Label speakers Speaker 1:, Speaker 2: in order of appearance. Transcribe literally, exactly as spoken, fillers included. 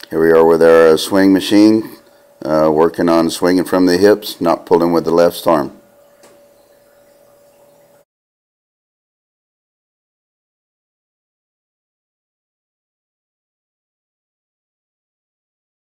Speaker 1: Here we are with our uh, swing machine, uh, working on swinging from the hips, not pulling with the left arm.